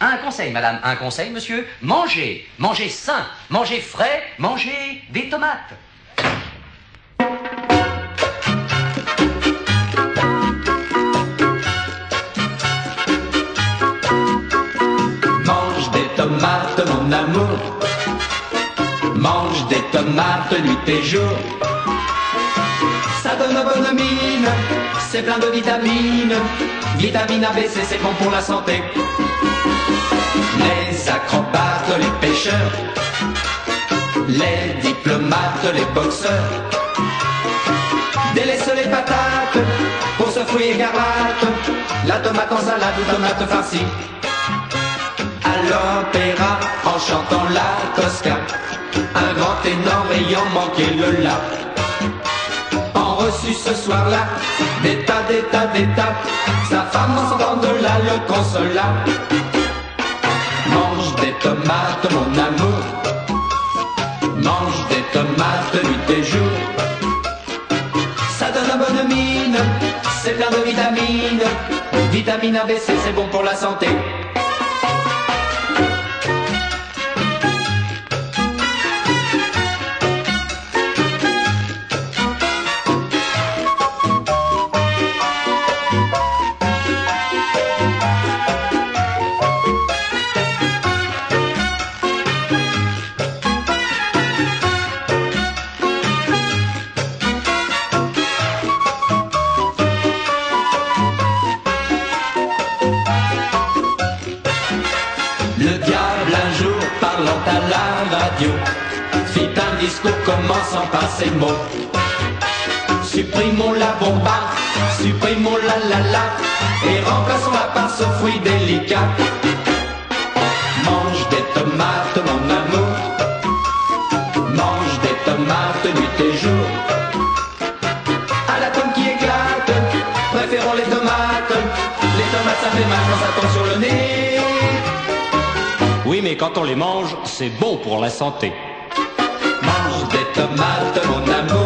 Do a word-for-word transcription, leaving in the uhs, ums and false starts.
Un conseil, madame, un conseil, monsieur. Mangez, mangez sain, mangez frais, mangez des tomates. Mange des tomates, mon amour. Mange des tomates nuit et jour. Ça donne bonne mine, c'est plein de vitamines. Vitamine A, B, C, c'est bon pour la santé. Les acrobates, les pêcheurs, les diplomates, les boxeurs, délaissent les patates pour ce fruit écarlate. La tomate en salade ou tomate farcie. À l'opéra, en chantant la Tosca, un grand ténor ayant manqué le la. En reçu ce soir-là, des tas, des tas, des tas, sa femme en sortant de là le consola. Mange des tomates, mon amour. Mange des tomates nuit et jour. Ça donne une bonne mine, c'est plein de vitamines. Vitamine A, B, C, c'est bon pour la santé. Le diable un jour parlant à la radio fit un discours commençant par ces mots. Supprimons la bomba, supprimons la la la, et remplaçons-la par ce fruit délicat. Mange des tomates, mon amour. Mange des tomates nuit et jour. À la tombe qui éclate, préférons les tomates. Les tomates ça fait mal quand ça tombe sur le nez. Oui, mais quand on les mange, c'est bon pour la santé. Mange des tomates, mon amour.